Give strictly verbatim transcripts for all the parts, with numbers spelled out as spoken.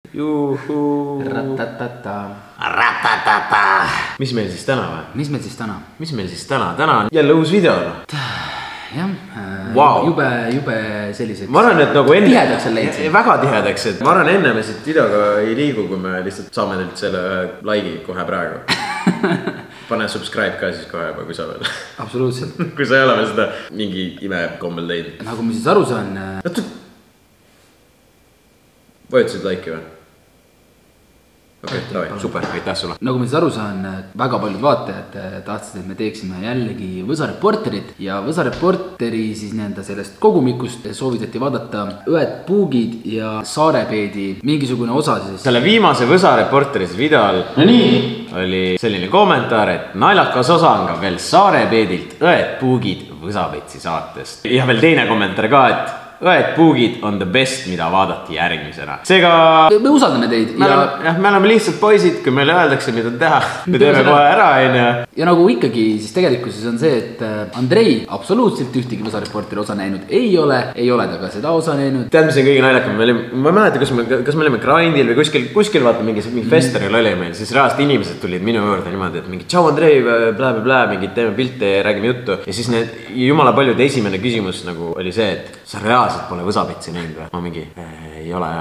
Juhu. Ratatata. Ratatata. Mis meil siis täna või? Mis meil siis täna? Mis meil siis täna? Täna on jälle uus video. Jah, wow. jube, jube selliseks. Ma arvan, et nagu enne... Tihedaks on leidsin. Väga tihedaks, et ma arvan enne me siit videoga ei liigu, kui me lihtsalt saame nüüd selle laigi kohe praegu. Pane subscribe ka siis kohe juba, kui sa veel. Absoluutselt. Kui sa ei ole veel seda mingi ime kommel teinud. Nagu ma siis aru saan... Vajutasid laiki või? Okei, okay, davai, super, aitäh sulle. Nagu ma siis aru saan, väga paljud vaatajad tahtsid, et me teeksime jällegi Võsa Reporterit ja Võsa Reporteri siis nende sellest kogumikust soovitati vaadata Õed Puugid ja Saarepeedi mingisugune osa siis. Selle viimase Võsa Reporteris videol no nii. Oli selline kommentaar, et naljakas osa on ka veel Saarepeedilt Õed Puugid Võsapetsi saatest. Ja veel teine kommentaar ka, et Õed Puugid on the best, mida vaadati järgmisena. Seega... Me usaldame teid. Me, ja... oleme, jah, me oleme lihtsalt poisid, kui meile öeldakse, mida teha. Me teeme kohe ära, ja... ja nagu ikkagi, siis tegelikult on see, et Andrei absoluutselt ühtegi Võsa Reporteri osa näinud ei ole. Ei ole ta ka seda osa näinud. Tead, mis on kõige naljakam? Ma mäleta, kas me, kas me olime Grindil või kuskil, kuskil vaata mingi, mingi festeril oli meil. Siis reaalselt inimesed tulid minu juurde niimoodi, et mingi tšau Andrei, blä, blä, blä, mingi teeme pilte ja räägime juttu. Ja siis need jumala paljud esimene küsimus nagu oli see, et sa reaalselt pole Võsapetsi näinud või? Ma mingi, ei ole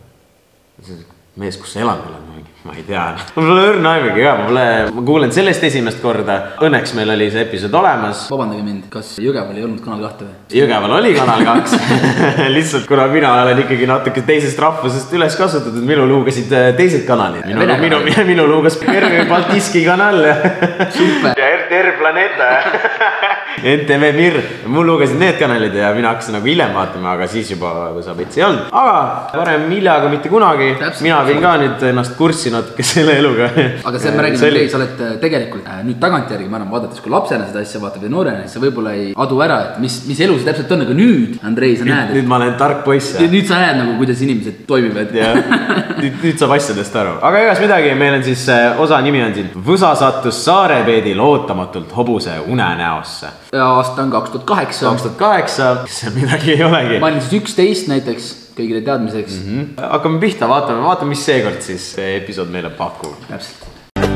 jah. Mees, kus sa elad oled? Ma ei tea. Ma pole õrna aimegi ka, ma, pole, ma kuulen sellest esimest korda. Õnneks meil oli see episood olemas. Vabandage mind, kas Jõgeval ei olnud kanal kahte või? Jõgeval oli kanal kaks. Lihtsalt kuna mina olen ikkagi natuke teisest rahvusest üles kasutatud, minu luugasid teised kanalid. Minu, minu, minu, minu luugas Pervi Baltiski kanal. Super. Ja R T R Planeta. N T V Mir. Mul luugasid need kanalid ja mina hakkasin nagu hiljem vaatama, aga siis juba Võsapetsi ei olnud. Aga varem hiljaga mitte kunagi. Mina võin ka nüüd ennast kurssi natuke selle eluga. Aga see, ma räägin, Andrei, sa oled tegelikult nüüd tagantjärgi, ma arvan, vaadates, kui lapsena seda asja vaatab ja noorena, siis sa võib-olla ei adu ära, et mis, mis elu see täpselt on, aga nüüd, Andrei, sa näed. Nüüd, nüüd ma olen tark poiss. Nüüd, nüüd sa näed, nagu, kuidas inimesed toimivad. nüüd, nüüd saab asjadest aru. Aga egas midagi, meil on siis osa nimi on siin Võsa sattus Saarepeedil ootamatult hobuse unenäosse. Aasta on kaks tuhat kaheksa. kaks tuhat kaheksa, see midagi ei olegi. Ma olin siis üksteist näiteks. Kõigile teadmiseks. Mm -hmm. Hakkame pihta, vaatame, vaatame, mis seekord siis see episood meile pakub. Täpselt.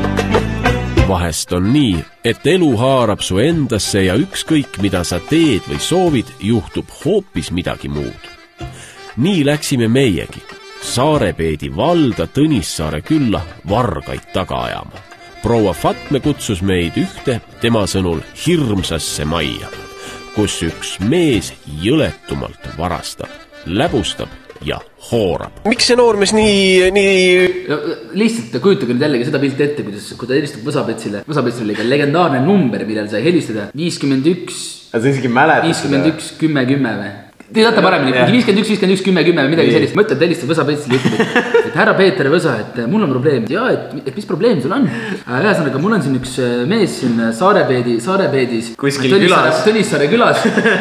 Vahest on nii, et elu haarab su endasse ja ükskõik, mida sa teed või soovid, juhtub hoopis midagi muud. Nii läksime meiegi Saarepeedi valda Tõnissaare külla vargaid taga ajama. Proua Fatme kutsus meid ühte tema sõnul hirmsasse majja, kus üks mees jõletumalt varastab, läbustab ja hoorab. Miks see noormees nii, nii... No, lihtsalt kujutage nüüd jällegi seda pilti ette, kuidas, kui ta helistab Võsapetsile. Võsapetsil oli ka legendaarne number, millel sai helistada viiskümmend üks... Sa isegi mäletad viiskümmend üks, kümme, kümme või? Te teate paremini, viiskümmend üks, viiskümmend üks, kümme, kümme või midagi sellist. Mõtled, et helistab Võsapetsile ütleb, et, et härra Peeter Võsa, et mul on probleem. Ja, et, et mis probleem sul on? Ühesõnaga, mul on siin üks mees siin Saarepeedi, Saarepeedis. Kuskil külas. Tõnissaare külas,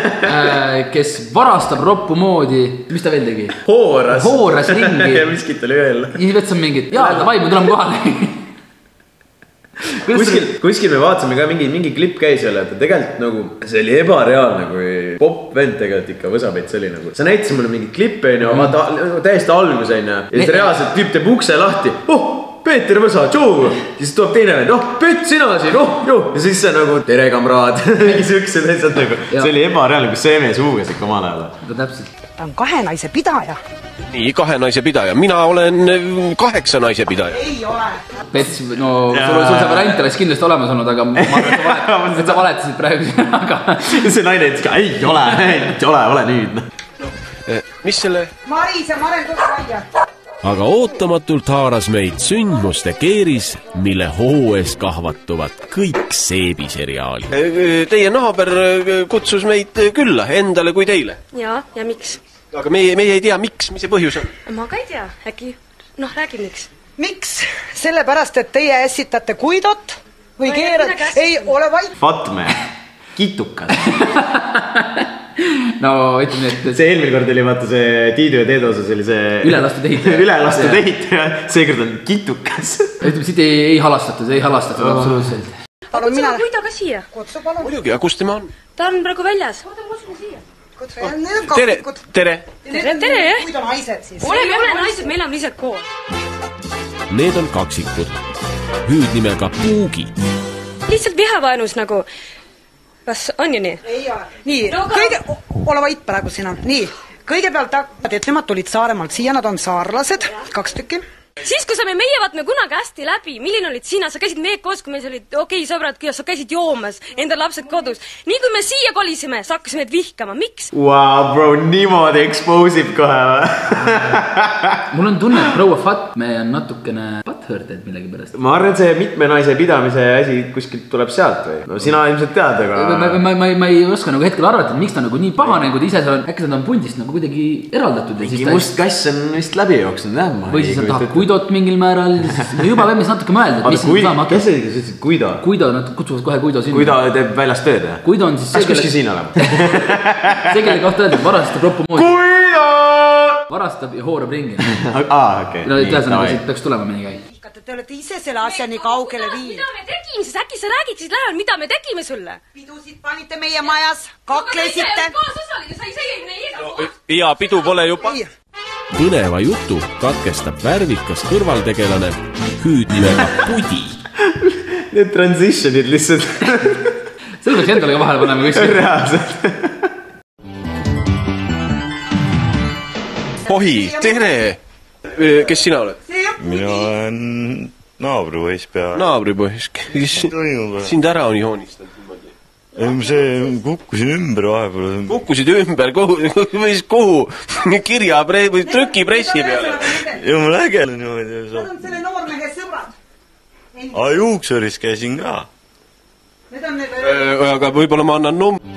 kes varastab roppu moodi. Mis ta veel tegi? Hooras. Hooras ringi. Ja miskit oli veel. Ja siis võtsam mingid, jaa, ta vaim, me tuleme kohale. Kuskil, kuskil me vaatasime ka mingi, mingi klipp käis jälle, et tegelikult nagu see oli ebareaalne, kui pop vend tegelikult ikka Võsapets oli nagu. Sa näitasid mulle mingi klippe, no, mm. vaata täiesti algus on ja siis reaalselt tüüp teeb ukse lahti. Oh, Peeter Võsa, tšoo! Siis tuleb teine vend, oh, Pett, sina siin, oh, joo! Ja siis see nagu, tere kamraad, mingi sükse teised nagu. See oli ebareaalne, kus see mees uuges ikka omal ajal. No täpselt. Ta on kahe naise pidaja. Nii, kahe naise pidaja. Mina olen kaheksa naise pidaja. Ei ole. Pets, no sul, sul see variant oleks kindlasti olemas olnud, aga ma arvan, et sa valetasid praegu siin, aga... See naine ütles ka, ei ole, ei ole, ole nüüd. Mis selle... Maris ja Maren Tuskaia. Aga ootamatult haaras meid sündmuste keeris, mille hooes kahvatuvad kõik seebiseriaali. Teie naaber kutsus meid külla, endale kui teile. Ja, ja miks? Aga meie, meie ei tea, miks, mis see põhjus on? Ma ka ei tea, äkki, noh, räägi miks. Miks? Sellepärast, et teie ässitate kuidot või no, keerad... Ei, ole vaid... Fatme, kitukas. No, ütleme, et... See eelmine kord oli, vaata, see Tiidu ja Teedu osas oli see... Ülelastud ehitaja. Ülelastud ehitaja, see kord on kitukas. Ütleme, siit ei, ei halastatud, ei halastatud oh. Absoluutselt. Kutsu mina... kuidaga siia. Kutsu palun. Muidugi, aga kus tema on? Ta on praegu väljas. Oota, kutsu siia. kaksikud. Need on kaksikud. Tere. Tere, tere, jah. Kuid on naised siis. Oleme, ole naised, meil on lihtsalt koos. Need on kaksikud. Hüüdnimega Puugi. Lihtsalt vihavaenus nagu. Kas on ju nii? Ei ole. Nii, no, kõige... Ole vait praegu sina. Nii, kõigepealt hakkad, et nemad tulid Saaremaalt siia, nad on saarlased, kaks tükki. Siis, kui saime meie vaatame kunagi hästi läbi, milline olid sina, sa käisid meie koos, kui meil olid okei okay, sõbrad, kuidas sa käisid joomas, endal lapsed kodus. Nii kui me siia kolisime, sa hakkasime et vihkama, miks? Wow, bro, niimoodi exposib kohe või? Mul on tunne, et proua Fatme on natukene butthurted millegi pärast. Ma arvan, see mitme naise pidamise asi kuskilt tuleb sealt või? No sina ilmselt tead, aga... Ma, ma, ma, ma, ma ei oska nagu hetkel arvata, et miks ta nagu nii pahane, kui ta ise on, äkki ta on pundist nagu kuidagi eraldatud. Mingi must kass on vist läbi jooksnud, jah? Või siis on tahab Kuidot mingil määral, me juba võime siis natuke mõelda, et mis kui, saama hakkab. Kes see, kes ütlesid Guido? Guido, nad kutsuvad kohe Guido sinna. Guido teeb väljast tööd, jah? Guido on siis see, kelle... kuskil siin olema? see, kelle kohta öelda, varastab roppu moodi. Guido! Varastab ja hoorab ringi. Aa, okei. No, et ühesõnaga, siit peaks tulema mõni käi. Te olete ise selle asja nii kaugele viinud. Mida me tegime, siis äkki sa räägid siis lähel, mida me tegime sulle? Pidusid panite meie majas, kaklesite. Ja pidu pole juba. Põneva jutu katkestab värvikas kõrvaltegelane hüüdnimega Pudi. Need transitionid lihtsalt. Selle peaks endale ka vahele panema kuskil. Reaalselt. Pohi, tere! Kes sina oled? Mina olen naabripoiss pea. Naabripoiss, kes sind ära on joonistanud? See kukkusin ümber vahepeal. Kukkusid ümber, kuhu, või siis kuhu? Kirja või trükipressi peale? Ja ma lägelen niimoodi. Nad on selle noormehe sõbrad. A juuksuris käisin ka. Aga võib-olla ma annan numm.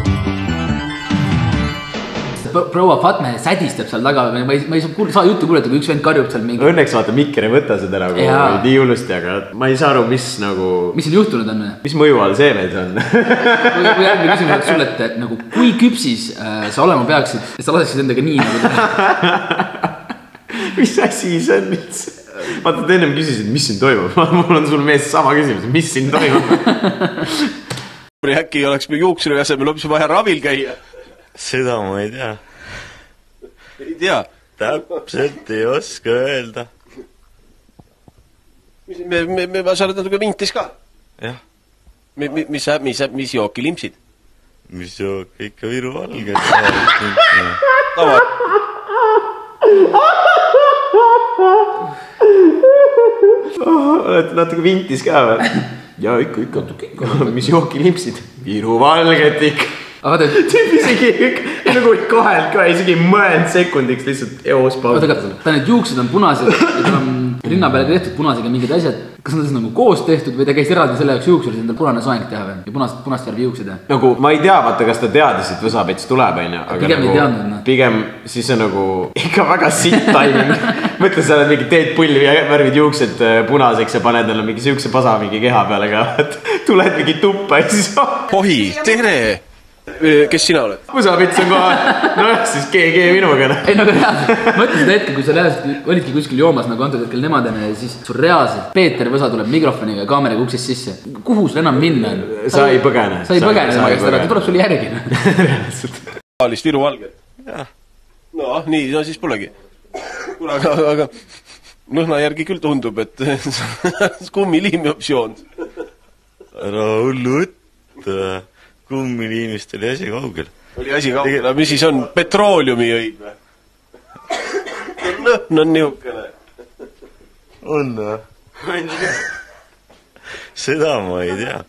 Proua Fatme sädistab seal taga, ma ei, ma ei saa, kuule, saa juttu kuuleta, kui üks vend karjub seal mingi... Õnneks vaata, Mikker ei võta seda nagu nii hullusti, aga ma ei saa aru, mis nagu... Mis siin juhtunud on? Mis mõju all see meil see on? Kui järgmine küsimus oleks sulle, et nagu kui küpsis äh, sa olema peaksid, et sa laseksid endaga nii nagu... mis asi see on üldse? Vaata, et ennem küsisid, mis siin toimub. Mul on sul mees sama küsimus, mis siin toimub? Äkki oleks me juuksuri asemel hoopis vaja ravil käia? Seda ma ei tea. Ei tea? Täpselt ei oska öelda. Me, me, me, sa oled natuke vintis ka? Jah. Mis, mis, mis, mis jooki limpsid? Mis jooki ikka Viru valge. Tava. Oled natuke vintis ka või? Ja ikka, ikka. Mis jooki limpsid? Viru valget ikka. Aga vaata, tüüp isegi nagu kohelt ka isegi mõend sekundiks lihtsalt eos paus. Ta need juuksed on punased ja ta on rinna peale tehtud punasega mingid asjad. Kas nad on nagu koos tehtud või ta käis eraldi selle jaoks juuksuris endal punane soeng teha või? Ja punast, punast järvi juuksed? Nagu ma ei tea, vaata, kas ta teadis, et Võsapets tuleb, on ju. Pigem nagu, ei teadnud. No. Pigem siis on nagu ikka väga sitt timing. Mõtle, sa oled mingi teed pulli ja värvid juuksed punaseks ja paned neile mingi siukse pasa mingi keha peale ka. Tuled mingi tuppa ja siis... Pohi, tere! Kes sina oled? Võsapets on kohe, noh siis G G minuga. Ei, nagu reaalselt, mõtle seda hetke, kui sa reaalselt olidki kuskil joomas nagu antud hetkel nemadena ja siis sul reaalselt Peeter Võsa tuleb mikrofoniga ja kaameraga uksest sisse. Kuhu sul enam minna on? Sa ei põgene. Sa ei põgene tema käest ära, ta tuleb sul järgi. Reaalselt. Aalist Viru valget? Jah. No nii, no siis polegi. Kuna, aga, aga lõhna järgi küll tundub, et kummiliimi optsioon. Ära hullu võtta. Kummiliimist oli asi kaugel. Oli asi kaugel, aga mis siis on? Petrooliumi õig või? Lõhn on niukene. On või? Seda ma ei tea.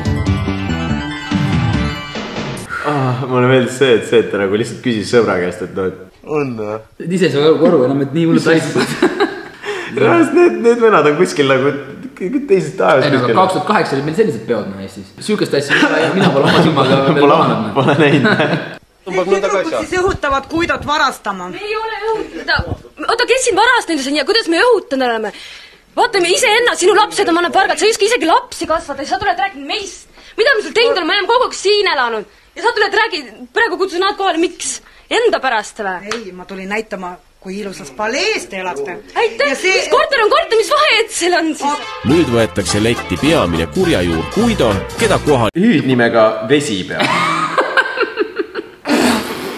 Ah, mulle meeldis see, et see, et ta nagu lihtsalt küsis sõbra käest, et no, et... On või? Ise sa koru enam, et nii hullud taistud. Need, need venad on kuskil nagu teised taevas. Ei, aga kaks tuhat kaheksa olid meil sellised peod no Eestis. Süükest asja mina pole oma silmaga veel lahanud. Pole näinud. Siis õhutavad Kuidot varastama. Me ei ole õhutada. Oota, kes siin varastanud on ja kuidas me õhutanud oleme? Vaatame ise ennast, sinu lapsed on manna pargad. Sa ei iska isegi lapsi kasvada ja sa tuled rääkida meist. Mida me sul teinud oleme? Me oleme kogu aeg siin elanud. Ja sa tuled räägid, praegu kutsun nad kohale. Miks? Enda pärast või? Ei, ma tulin näitama... kui ilusas palees te elaste. Aitäh, see... mis korter on korter, mis vahe, et seal on siis? Nüüd võetakse letti peamine kurjajuur Guido, keda kohal... Hüüdnimega Vesipea.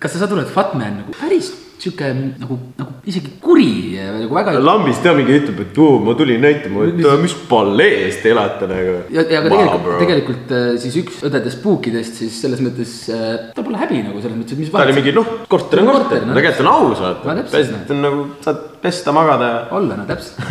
kas sa tuled Fatme on nagu päris siuke nagu, nagu isegi kuri nagu väga... Lambis teha mingi ütleb, et oo, ma tulin näitama, et mis, mis balleest elata nagu. Ja, ja tegelikult, tegelikult siis üks õdedest puukidest siis selles mõttes ta pole häbi nagu selles mõttes, et mis ta oli mingi, noh, korter on korter, no, tegelikult on aus, vaata. No, täpselt, no. On nagu, saad pesta, magada ja... Olla, no täpselt.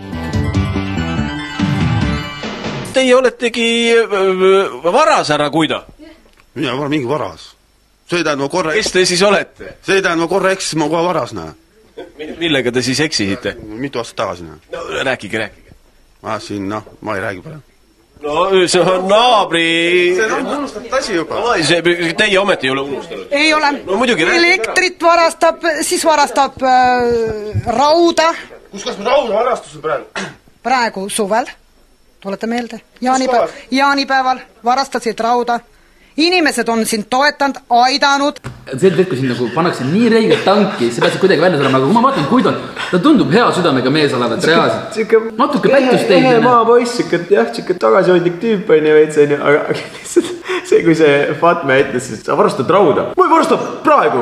Teie oletegi varas ära kuida? Mina olen mingi varas. See tähendab korra... Kes te siis olete? See tähendab korra eksis, ma kohe varas näe. Millega te siis eksisite? Mitu aastat tagasi näe. No rääkige, rääkige. Ma siin, noh, ma ei räägi palju. No see on naabri... See on unustatud asi juba. Teie ometi ei ole unustanud? Ei ole. No muidugi elektrit varastab, siis varastab äh, rauda. Kus kas me rauda varastusel praegu? Praegu suvel, tulete meelde? Jaanipäev, jaanipäeval varastasid rauda. Inimesed on sind toetanud, aidanud. See hetk, kui sind nagu pannakse nii reigelt tanki, see pääseb kuidagi välja tulema, aga kui ma vaatan, kui ta, ta tundub hea südamega mees olevat reaalselt. Natuke pättust teid. Ehe maa poiss, jah, siuke tagasihoidlik tüüp on ju veits on ju, aga see, kui see Fatme ütles, siis sa varastad rauda. Ma ei varasta praegu!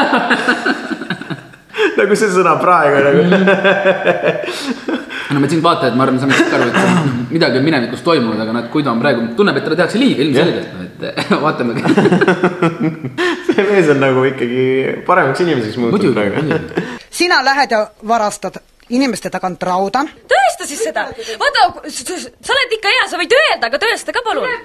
Nagu see sõna praegu nagu. No me siin vaatajad, ma arvan, saame kõik aru, et midagi on minevikus toimunud, aga nad, kui ta on praegu, tunneb, et talle tehakse liiga ilmselgelt, et vaatame. See mees on nagu ikkagi paremaks inimeseks muutud praegu. Sina lähed ja varastad inimeste tagant rauda. Tõesta siis seda. Vaata, sa oled ikka hea, sa võid öelda, aga tõesta ka palun.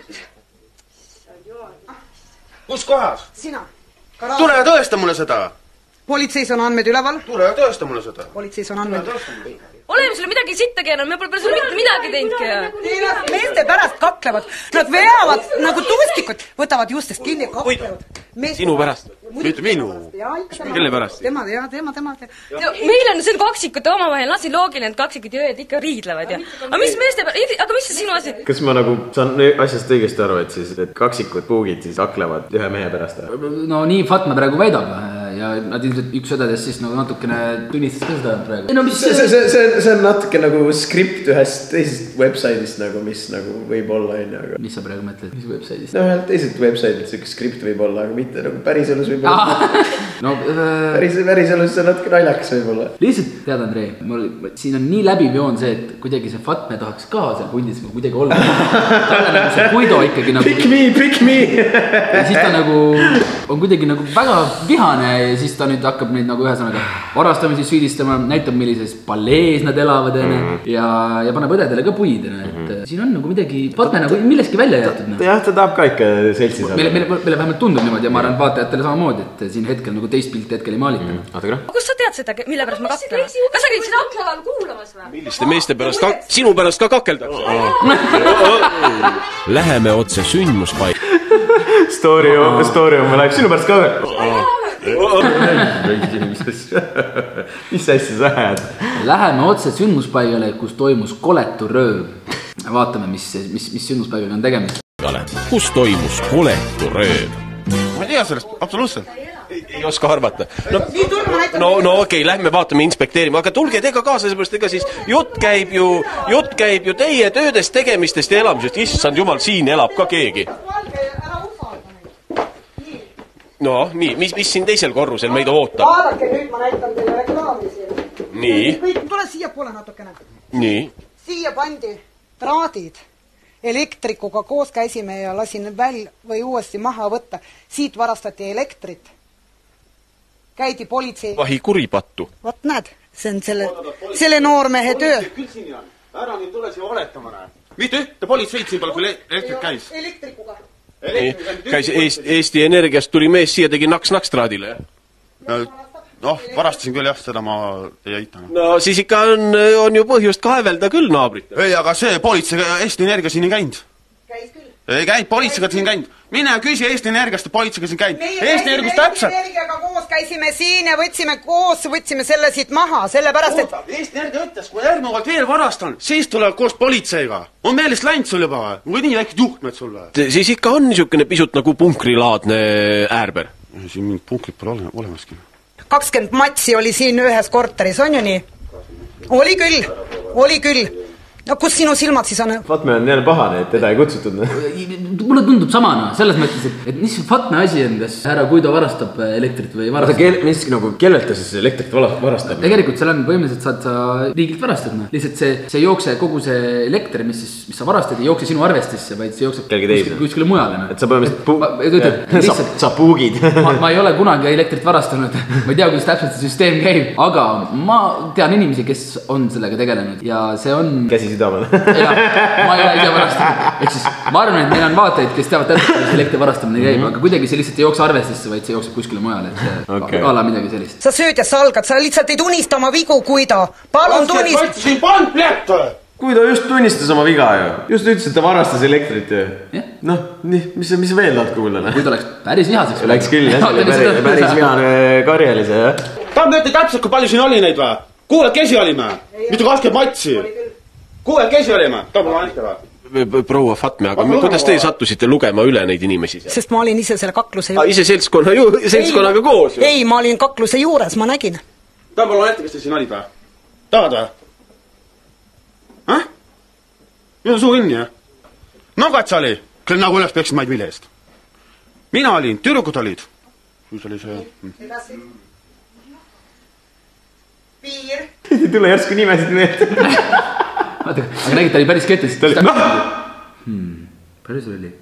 Kus kohas? Sina. Tule ja tõesta mulle seda. Politseis on andmed üleval. Tule ja tõesta mulle seda. Politseis on andmed. Oleme sulle midagi sittagi enam, me pole sulle mitte midagi teinudki. Meeste pärast kaklevad. Nad veavad nagu tuustikut, võtavad justest kinni ja kaklevad. Sinu pärast? Mitte minu. Kelle pärast? Tema, ja, tema, tema. Meil on see kaksikute omavahel, lasi loogiline, et kaksikud ja ööd ikka riidlevad. Aga mis meeste pärast? Aga mis see sinu asi? Kas ma nagu saan asjast õigesti aru, et siis et kaksikud puugid siis kaklevad ühe mehe pärast? No nii Fatma praegu väidab ja nad ilmselt üks õdedest siis nagu natukene tunnistas ka seda praegu. No, mis... see, see, see, see, see on natuke nagu skript ühest teisest website'ist nagu, mis nagu võib olla enne, aga... Mis sa praegu mõtled, mis website'ist? No ühelt teisest website'ist siuke skript võib olla, aga mitte nagu päris elus võib olla. No, äh... päris, päris elus see natuke naljakas võib olla. Lihtsalt tead, Andrei, mul siin on nii läbiv joon see, et kuidagi see Fatme tahaks ka seal pundis kuidagi olla. Ta on nagu see Guido ikkagi nagu... Pick me, pick me! Ja siis ta nagu on kuidagi nagu väga vihane ja siis ta nüüd hakkab neid nagu ühesõnaga varastamises süüdistama, näitab millises pallees nad elavad enne mm. ja, ja paneb õdedele ka puid enne, et mm. siin on nagu midagi, Fatme nagu millestki välja jäetud. Jah, ta tahab ka ikka seltsis olla. Meile, meile, meile vähemalt tundub niimoodi ja ma arvan vaatajatele samamoodi, et siin hetkel nagu teist pilti hetkel ei maalita. Mm. Oota, kus sa tead seda, mille pärast ma kaklen? Kas sa käid siin akleval kuulamas või? Milliste meeste pärast ka, sinu pärast ka kakeldakse? Läheme otse sündmuspaika. Story on, story on, ma läheb sinu pärast ka. Mis asja sa ajad? Läheme otse sündmuspaigale, kus toimus koletu rööv. Vaatame, mis, mis, mis sündmuspaigaga on tegemist. Kus toimus koletu rööv? Ma ei tea sellest, absoluutselt. Ei, ei oska arvata. No, no, no okei, okay, lähme vaatame, inspekteerime, aga tulge tega kaasa, seepärast ega siis jutt käib ju, jutt käib ju teie töödest, tegemistest ja elamisest. Issand jumal, siin elab ka keegi. No, nii, mis, mis siin teisel korrusel meid ootab? Vaadake, nüüd ma näitan teile reklaami siin. Nii. Tule siia poole natukene. Nii. Siia pandi traadid. Elektrikuga koos käisime ja lasin väl või uuesti maha võtta. Siit varastati elektrit. Käidi politsei. Vahi kuripattu. Vat näed, see on selle, selle noormehe töö. Küll siin on. Ära nüüd tule siia valetama näe. Mitte ühte politseid siin pole, kui elektrik käis. Elektrikuga. Käis Eesti, Eesti Energiast tuli mees siia, tegi naks-naks traadile. Noh, varastasin küll jah, seda ma ei aita. No siis ikka on, on ju põhjust kaevelda küll naabrit. Ei, aga see politsei Eesti Energia siin ei käinud. Käis küll. Ei käinud, politseiga siin käinud. Mine küsi Eesti Energiast ja politseiga siin käinud. Eesti Energiast täpselt. Eesti Energiaga koos käisime siin ja võtsime koos, võtsime selle siit maha, sellepärast, et... Eesti Energia ütles, kui järgnevalt veel varastan, siis tuleb koos politseiga. On meelest läinud sul juba või? Või nii väikid juhtmed sul või? Siis ikka on niisugune pisut nagu punkrilaadne äärber. Siin mingid punkrid pole ole, olemaski. kakskümmend matsi oli siin ühes korteris, on ju nii? Oli küll, oli küll. no kus sinu silmad siis on? Fatme on jälle pahane, et teda ei kutsutud. Mulle tundub samana, selles mõttes, et, et mis Fatme asi on, kas härra Guido varastab elektrit või varastab? Kel, mis nagu kellelt ta siis elektrit varastab? Tegelikult seal on põhimõtteliselt saad sa riigilt varastad. No. Lihtsalt see, see ei jookse kogu see elekter, mis, siis, mis sa varastad, ei jookse sinu arvestisse, vaid see jookseb kuskile, kuskile mujale. No. Et sa põhimõtteliselt puu... sa, sa puugid. ma, ma ei ole kunagi elektrit varastanud. Ma ei tea, kuidas täpselt see süsteem käib, aga ma tean inimesi, kes on sellega tegelenud ja see on... Käsi südamel. Ja, ma ei ole ise varastanud. Ehk siis ma arvan, et meil on vaatajaid, kes teavad täpselt, kuidas elektri varastamine käib, mm -hmm. aga kuidagi see lihtsalt ei jookse arvestisse, vaid see jookseb kuskile mujale, et see okay. ala midagi sellist. Sa sööd ja salgad, sa lihtsalt ei tunnista oma vigu, Guido. Palun tunnista. Guido just tunnistas oma viga ju. Just ütles, et ta varastas elektrit ju. Yeah. Noh, mis, mis veel tahad kuulda? Guido läks päris vihaseks. Läks küll, jah. Päris, päris vihane karjelise, jah. Ta on mõtled täpselt, kui palju siin oli neid või? Kuuled, kesi olime? Mitu kakskümmend matsi? Kuuled, kesi olime? Ta on andke või? Proua Fatme, aga me, kuidas te sattusite lugema üle neid inimesi? Sest ma olin ise selle kakluse juures. Ise seltskonna ju, seltskonnaga koos ju? Ei, ma olin kakluse juures, ma nägin. Ta on palju näite, kes te siin olid või? Tahad või? Häh? Nüüd on suu kinni, jah? No katsa oli, küll nagu üles peksin maid mille eest. Mina olin, tüdrukud olid. Siis oli see... Edasi. Piir. Ei tule järsku nimesid meelde. Vaata, aga nägid, ta oli päris kettis. Ta oli... Hmm, päris oli.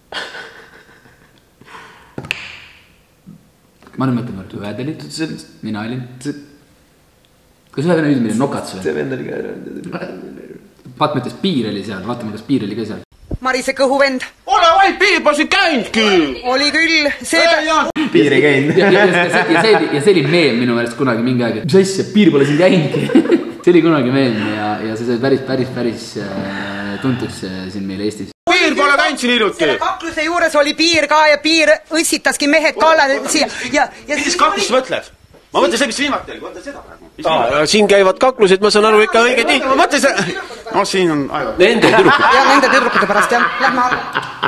Ma nüüd mõtlen, et ühed olid, mina olin. Kas ühe venna nüüd meil on nokats või? See vend oli ka. Pat mõttes piir oli seal, vaatame, kas piir oli ka seal. Marise kõhuvend. Ole vaid, piir pasi käinudki. Oli küll. See piir ei käinud. Ja, ja, ja, ja, see, ja see oli meem minu meelest kunagi mingi aeg. Mis asja, piir pole siin käinudki. See oli kunagi meem ja, ja see sai päris, päris, päris äh, tuntuks äh, siin meil Eestis. Piir pole käinud siin iluti. Selle kakluse juures oli piir ka ja piir õssitaski mehed kallale siia. Ja, ja mis kaklust mõtled? Ma mõtlen see, mis viimati oli. Mõtlen seda praegu. Ah, siin käivad kaklused, ma saan aru ikka õige tihti. Ma mõtlen see... No siin on aega. Nende tüdrukute. Ja nende tüdrukute pärast, jah. Lähme alla.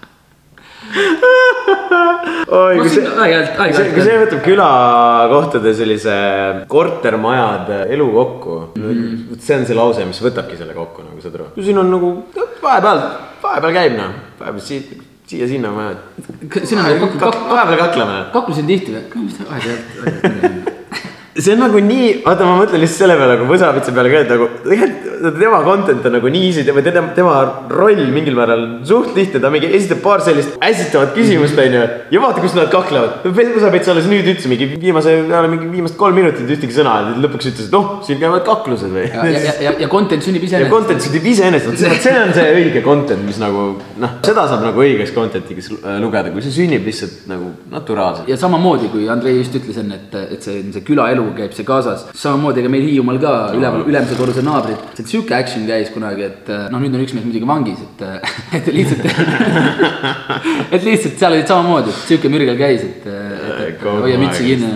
Oi, kui see, kui see võtab külakohtade sellise kortermajad elu kokku. Mm-hmm. See on see lause, mis võtabki selle kokku, nagu sa turu. Siin on nagu vahepeal, vahepeal käib, no. Vahepeal siit, siia sinna maja. Vahepeal kakleme. Kaklusin tihti või? Mis ta aeg-ajalt? See on nagu nii, vaata ma mõtlen lihtsalt selle peale, nagu võsapitsa peale ka, et nagu tegelikult tema content on nagu nii easy, või tema, tema roll mingil määral suht lihtne, ta mingi esitab paar sellist äsitavat küsimust, on ju, ja vaata, kus nad kaklevad. Võsapitsa alles nüüd ütles mingi viimase, mingi viimast kolm minutit ühtegi sõna, et lõpuks ütles, et noh, siin käivad kaklused või. Ja, ja, ja, ja content sünnib ise ennest. Ja content sünnib ise ennest, see on see õige content, mis nagu, noh, seda saab nagu õigeks contentiga lugeda, kui see sünnib lihtsalt nagu naturaalselt. Ja samamoodi, kui Andrei just ütles enne, et, et see, see külaelu käib see kaasas. Samamoodi ega meil Hiiumaal ka üleval, ülemise korruse naabrid. See süke action käis kunagi, et noh, nüüd on üks mees muidugi vangis, et, et lihtsalt et lihtsalt seal olid samamoodi, et süke mürgel käis, et, et, et hoia mütsi kinni.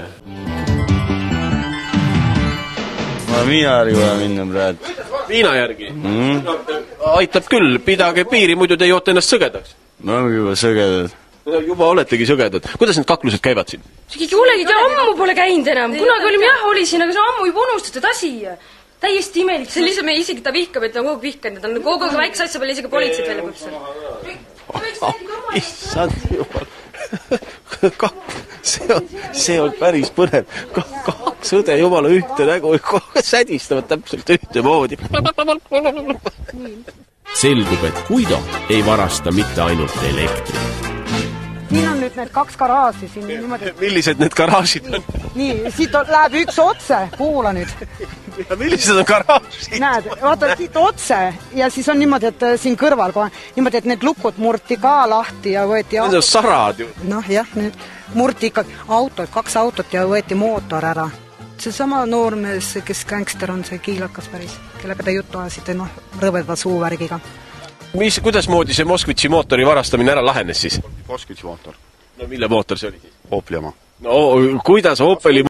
Ma viina järgi vaja minna praegu. Viina järgi? Mm-hmm. Aitab küll, pidage piiri, muidu te joote ennast sõgedaks. Ma olen juba sõgedad. Juba oletegi sõgedad. Kuidas need kaklused käivad siin? See ei olegi, ammu pole käinud enam. Kunagi olime jah, oli siin, aga see ammu juba unustatud asi. Täiesti imelik. See lihtsalt me isegi ta vihkab, et ta on kogu vihkanud. Ta on kogu väikse asja peale isegi politseid välja põpsanud. Issand jumal. See on, see on päris põnev. Kaks õde jumala ühte nägu sädistavad täpselt ühte moodi. Selgub, et Guido ei varasta mitte ainult elektrit. Siin on nüüd need kaks garaaži siin niimoodi. Millised need garaažid on? Nii, siit läheb üks otse, kuula nüüd. Ja millised on garaažid? Näed, vaata siit otse ja siis on niimoodi, et siin kõrval kohe, niimoodi, et need lukud murti ka lahti ja võeti... Need on sarad ju. Noh jah, nüüd murti ikka autod, kaks autot ja võeti mootor ära. See sama noormees, kes gangster on, see kiilakas päris, kellega te juttu ajasite, noh, rõvedva suuvärgiga. Mis, kuidas moodi see Moskvitši mootori varastamine ära lahenes siis? Moskvitši mootor. No mille mootor see oli siis? Opeli oma. No kuidas Opeli...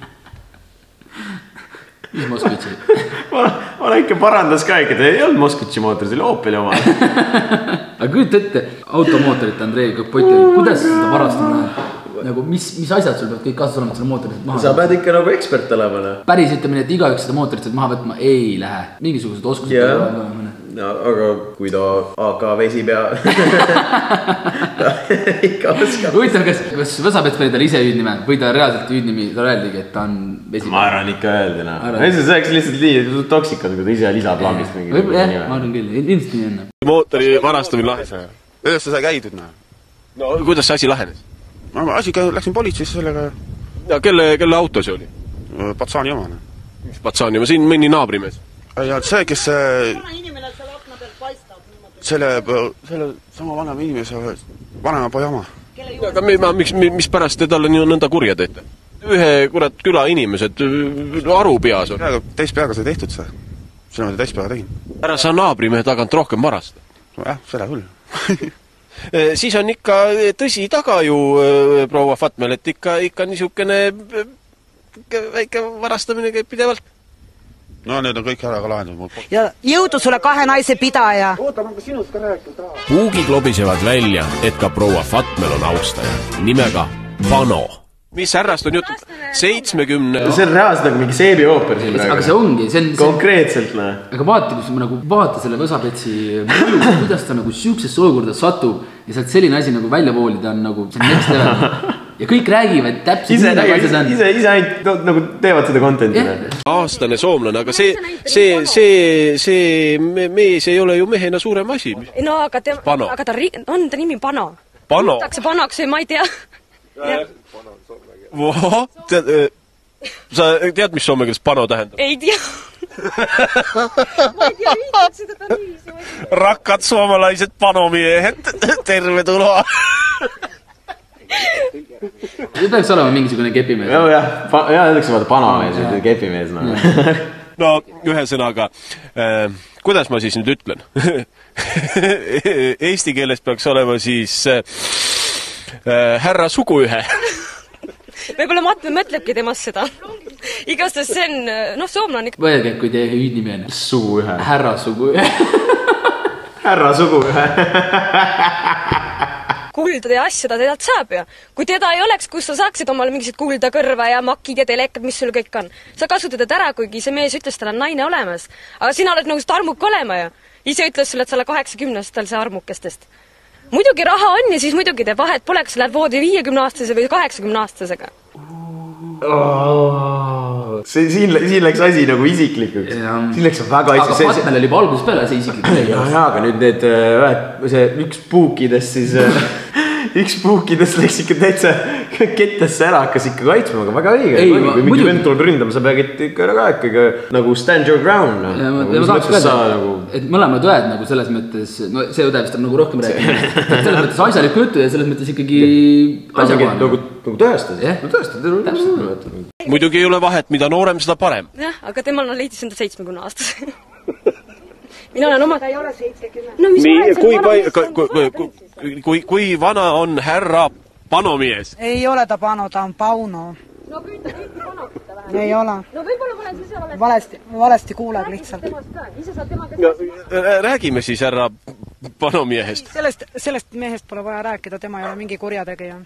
Mis Moskvitši? ma, ma olen ikka parandas ka ikka, ei olnud Moskvitši mootor, see oli Opeli oma. Aga kujuta ette, automootorit Andrei Kakpoti, kuidas seda varastama läheb? nagu mis, mis asjad sul peavad kõik kaasas olema, et selle mootorit maha sa pead ikka nagu ekspert olema. Päris ütlemine, et igaüks seda mootorit maha võtma ei lähe. Mingisugused oskused yeah. no, aga kui ta A K vesib ja ikka oskab. Huvitav, kas, kas Võsapets pani talle ise hüüdnime või ta reaalselt hüüdnimi, ta öeldigi, et ta on vesib? Ma arvan ikka öeldi. No. See oleks lihtsalt nii toksikad, kui ta ise lisab laamist mingi. Jah, ma arvan küll, ilmselt nii enne. Mootori varastamine lahes. Ühes sa sai käidud. No, no kuidas see asi lahenes? Ma asi käi, läksin politseisse sellega. Ja kelle, kelle auto see oli? Patsaani oma. Mis Patsaani oma? Siin mõni naabrimees? Ja see, kes selle, selle sama vanema inimese vanema poja oma. Aga miks, mis pärast te talle nii nõnda kurja teete? Ühe kurat küla inimesed aru peas on. Teist peaga sai tehtud see. Seda ma teist peaga tegin. Ära sa naabrimehe tagant rohkem varasta. No jah, seda küll. Siis on ikka tõsi taga ju proua Fatmel, et ikka, ikka niisugune väike varastamine käib pidevalt. No need on kõik ära ka lahendanud. Ja jõudu sulle kahe naise pidaja. Oota, ma ka sinust ka rääkida. Puugid lobisevad välja, et ka proua Fatmel on austaja. Nimega Pano. Mis härrast on jutud? seitsmekümne... See on reaalselt nagu mingi seebi ooper siin praegu. Aga see ongi. See on, konkreetselt, näe. Aga vaata, kus ma nagu vaata selle Võsapetsi mõju, kuidas ta nagu süüksesse olukorda satub ja sealt selline asi nagu välja voolida on nagu see next level. Ja kõik räägivad täpselt ise, nagu ise, ise, ise ainult nagu teevad seda contenti. Yeah. Aastane soomlane, aga see, see, see, see mees ei ole ju mehena suurem asi. No, aga, te, aga ta on ta nimi Pano. Pano? Võtakse Panoks või ma ei tea. Voh, tead, sa tead, mis soome keeles Pano tähendab? Ei tea. ma ei tea, viitad seda ta niisi. Rakkad soomalaised Panomiehed, terve tuloa. See peaks olema mingisugune kepimees. No, jah, jah, öeldakse vaata Panomees, ja. Kepimees. No, no ühesõnaga, äh, kuidas ma siis nüüd ütlen? Eesti keeles peaks olema siis äh, härra suguühe. Võib-olla Matme mõtlebki temast seda. Igastes see on, noh, soomlane. Mõelge, kui teie hüüdnimi on suguühe. Härra suguühe. Härra suguühe. Kulda ja asju ta teda saab ju. Kui teda ei oleks, kus sa saaksid omale mingisugused kulda kõrva ja makid ja telekad, mis sul kõik on. Sa kasutad ära, kuigi see mees ütles, tal on naine olemas. Aga sina oled nagu seda armuk olema ju. Ise ütles sulle, et sa oled kaheksakümnest tal see armukestest. Muidugi raha on ja siis muidugi teeb vahet, poleks sa lähed voodi viiekümne aastase või kaheksakümne aastasega. Oh, see, siin, siin läks asi nagu isiklikuks. Siin läks väga isiklik. Aga Fatmel oli juba alguses peale see isiklik. Ja, ja, aga nüüd need, see üks puukidest siis, üks puukidest läks ikka täitsa kettesse ära, hakkas ikka kaitsma, aga väga õige. Ei, kui mingi vend tuleb ründama, sa pead ikka ära ka ikkagi nagu stand your ground. No. Ja, nagu, ma tahaks ka, nagu... et mõlemad õed nagu selles mõttes, no see õde vist on nagu rohkem rääkima. Selles mõttes asjalik juttu ja selles mõttes ikkagi asjakohane. Nagu, nagu tõestad. Yeah. No tõestad. Muidugi ei ole vahet, mida noorem, seda parem. Jah, aga temal on leidis enda seitsmekümne aastase. Mina olen oma... Ta ei ole seitsekümmend. No, mis Nii, kui, kui, kui, kui, kui, kui vana on härra Panomies? Ei ole ta Pano, ta on Pauno. No püüta teiti Panokita vähem. Ei ole. No võib-olla pole ise valesti. Valesti, valesti kuuleb lihtsalt. Ise saad tema käest. Räägime siis härra Panomiehest. Sellest, sellest mehest pole vaja rääkida, tema ei ole mingi kurjategija.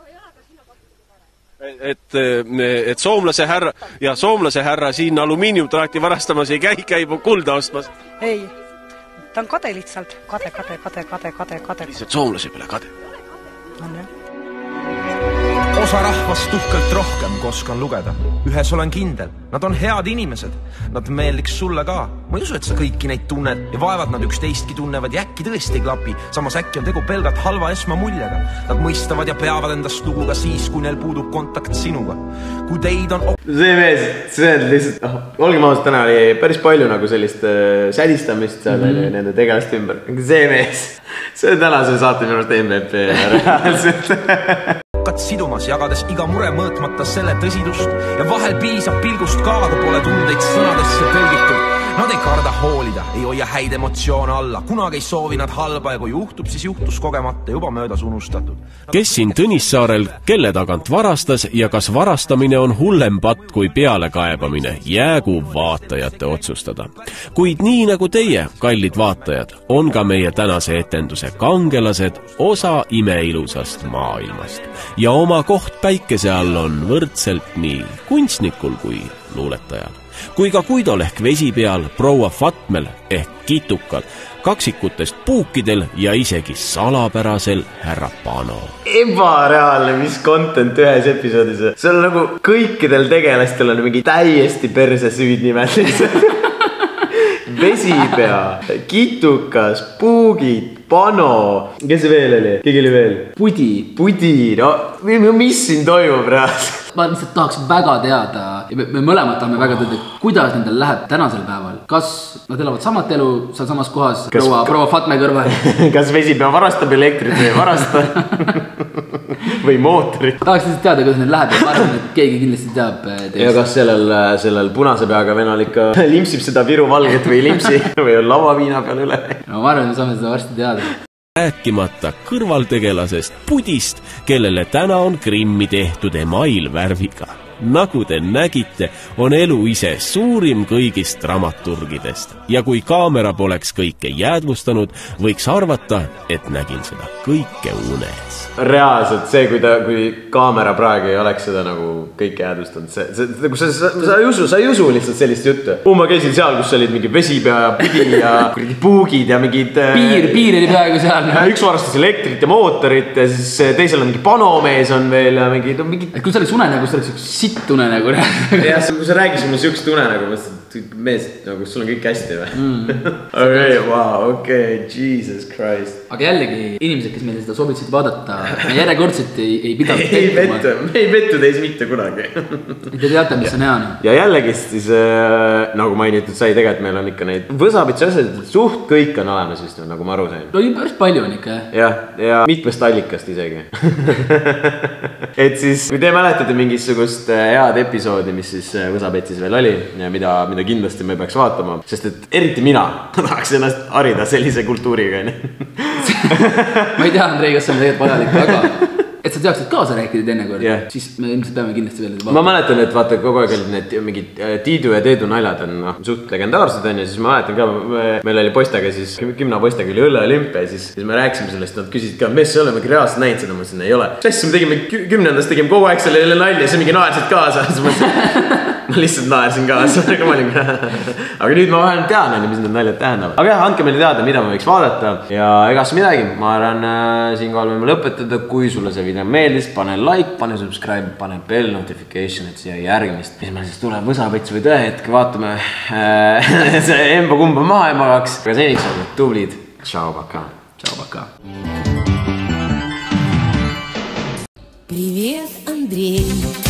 Et, et soomlase härra ja soomlase härra siin alumiiniumtraati varastamas ei käi, käib kulda ostmas. Ei, ta on kade lihtsalt. Kade, kade, kade, kade, kade, kade. Lihtsalt soomlase peale kade. On jah. Osa rahvast tuhkelt rohkem, kui oskan lugeda. Ühes olen kindel, nad on head inimesed. Nad meeldiks sulle ka. Ma ei usu, et sa kõiki neid tunned ja vaevad nad üksteistki tunnevad ja äkki tõesti ei klapi. Samas äkki on tegu pelgalt halva esma muljega. Nad mõistavad ja peavad endast lugu ka siis, kui neil puudub kontakt sinuga. Kui teid on... See mees, see on lihtsalt... Oh, olgem ausalt, täna oli päris palju nagu sellist äh, sädistamist seal mm -hmm. nende tegelast ümber. See mees, see on tänase saate minu arust M V P reaalselt. Sidumas, jagades iga mure mõõtmata selle tõsidust ja vahel piisab pilgust ka, kui pole tundeid sõnadesse tõlgitud. Nad ei karda hoolida, ei hoia häid emotsioone alla, kunagi ei soovi nad halba ja kui juhtub, siis juhtus kogemata juba möödas unustatud. Kes siin Tõnissaarel kelle tagant varastas ja kas varastamine on hullem patt kui pealekaebamine, jäägu vaatajate otsustada. Kuid nii nagu teie, kallid vaatajad, on ka meie tänase etenduse kangelased osa imeilusast maailmast. ja oma koht päikese all on võrdselt nii kunstnikul kui luuletajal. Kui ka Kuidol ehk Vesipeal, proua Fatmel ehk Kitukal, kaksikutest Puukidel ja isegi salapärasel härra Pano. Ebareaalne, mis content ühes episoodis. See on nagu kõikidel tegelastel on mingi täiesti perse süüdnimed lihtsalt. Vesipea, Kitukas, Puugid, Pano. Kes see veel oli? Keegi oli veel? Pudi. Pudi, no mis siin toimub reaalselt? Ma lihtsalt tahaks väga teada ja me, me mõlemad tahame väga teada, kuidas nendel läheb tänasel päeval. Kas nad elavad samat elu seal samas kohas kas, proua, proua Fatme kõrval? Kas Vesipea varastab elektrit või varasta? Või mootorit? Tahaks lihtsalt teada, kuidas neil läheb ja ma arvan, et keegi kindlasti teab teist. Ja kas sellel, sellel punase peaga venal ikka limpsib seda Viru valget või limpsi või on lavaviina peal üle? No ma arvan, me saame seda varsti teada. Rääkimata kõrvaltegelasest Pudist, kellele täna on Krimmi tehtud emailvärviga. Nagu te nägite, on elu ise suurim kõigist dramaturgidest. Ja kui kaamera poleks kõike jäädvustanud, võiks arvata, et nägin seda kõike unes. Reaalselt see, kui, ta, kui kaamera praegu ei oleks seda nagu kõike jäädvustanud. See, see, sa, sa, sa, ei usu, sa ei usu lihtsalt sellist juttu. Oh, ma käisin seal, kus olid mingi Vesipea ja Pudi ja Puugid ja mingid... Piir, piir oli praegu seal. Üks varastas elektrit ja mootorit ja siis teisel on mingi panomees on veel ja mingi... mingi... Kui sa olid unenägu, siis oleks üks sitt unenägu. Ja kui sa räägis mulle siukest unenägu, mees, nagu sul on kõik hästi või? Mm. Okei, wow, okei, Jesus Christ. Aga jällegi, inimesed, kes meile seda sobitsid vaadata, me järjekordselt ei, ei pidanud ei pettu, me ei pettu teis mitte kunagi. Te teate, mis on hea. Ja jällegist siis, äh, nagu mainitud sai, tegelikult meil on ikka neid võsabitsi asjad, suht kõik on olemas vist, nagu ma aru sain. No päris palju on ikka. Ja, ja mitmest allikast isegi. Et siis, kui te mäletate mingisugust head episoodi, mis siis võsabetsis veel oli ja mida, mida kindlasti me peaks vaatama, sest et eriti mina tahaks ennast harida sellise kultuuriga. Ma ei tea, Andrei, kas see on tegelikult vajalik, aga et sa teaksid kaasa rääkida enne kord, yeah. Siis me ilmselt peame kindlasti veel vaatama. Ma mäletan, et vaata kogu aeg olid need mingid Tiidu ja Teedu naljad on no, suht legendaarsed on ja siis ma mäletan ka, me, meil oli poistega siis, kümna poistega oli õlle olümpia ja siis, siis me rääkisime sellest, nad küsisid ka, mees, see oleme reaalselt näinud seda, ma ütlesin, ei ole. Sest me tegime kümnendas, tegime kogu aeg selle nalja ja see mingi naersid kaasa. Ma lihtsalt naersin kaasa, aga ma olin ka. Aga nüüd ma vähemalt tean, mis need naljad tähendavad. Aga jah, andke meile teada, mida me võiks vaadata ja egas midagi. Ma arvan, siin kohal võime lõpetada, kui sulle see video meeldis, pane like, pane subscribe, pane bell notification, et siia järgmist. Mis meil siis tuleb võsapets või tõehetk, vaatame see emba kumba maha ja magaks. Aga seniks on tublid. Tšau, paka. Tšau, paka. Привет, Андрей.